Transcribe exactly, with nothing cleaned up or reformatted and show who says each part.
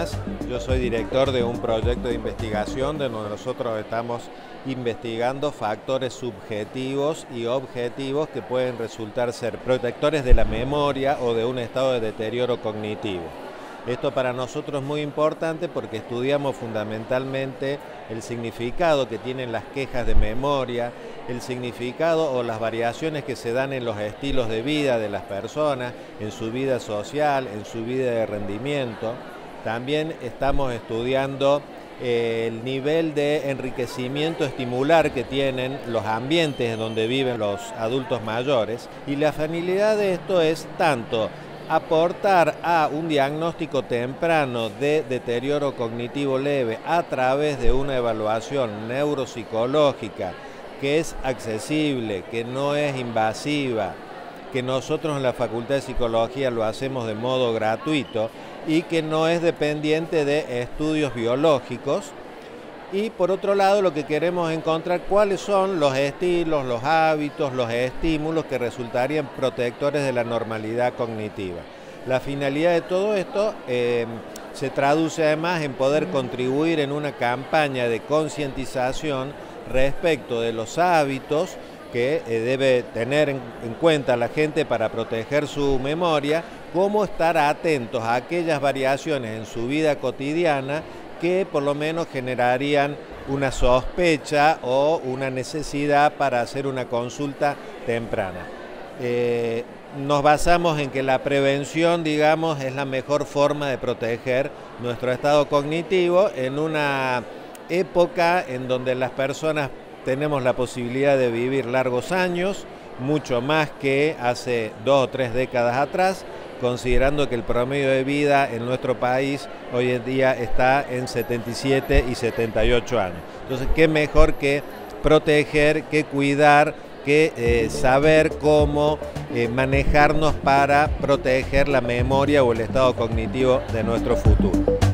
Speaker 1: buenas. Yo soy director de un proyecto de investigación de donde nosotros estamos investigando factores subjetivos y objetivos que pueden resultar ser protectores de la memoria o de un estado de deterioro cognitivo. Esto para nosotros es muy importante porque estudiamos fundamentalmente el significado que tienen las quejas de memoria, el significado o las variaciones que se dan en los estilos de vida de las personas, en su vida social, en su vida de rendimiento. También estamos estudiando eh, el nivel de enriquecimiento estimular que tienen los ambientes donde viven los adultos mayores, y la finalidad de esto es tanto aportar a un diagnóstico temprano de deterioro cognitivo leve a través de una evaluación neuropsicológica que es accesible, que no es invasiva, que nosotros en la Facultad de Psicología lo hacemos de modo gratuito y que no es dependiente de estudios biológicos. Y por otro lado, lo que queremos es encontrar cuáles son los estilos, los hábitos, los estímulos que resultarían protectores de la normalidad cognitiva. La finalidad de todo esto eh, se traduce además en poder contribuir en una campaña de concientización respecto de los hábitos que eh, debe tener en, en cuenta la gente para proteger su memoria, cómo estar atentos a aquellas variaciones en su vida cotidiana que por lo menos generarían una sospecha o una necesidad para hacer una consulta temprana. Eh, nos basamos en que la prevención, digamos, es la mejor forma de proteger nuestro estado cognitivo en una época en donde las personas tenemos la posibilidad de vivir largos años, mucho más que hace dos o tres décadas atrás, considerando que el promedio de vida en nuestro país hoy en día está en setenta y siete y setenta y ocho años. Entonces, qué mejor que proteger, que cuidar, que eh, saber cómo eh, manejarnos para proteger la memoria o el estado cognitivo de nuestro futuro.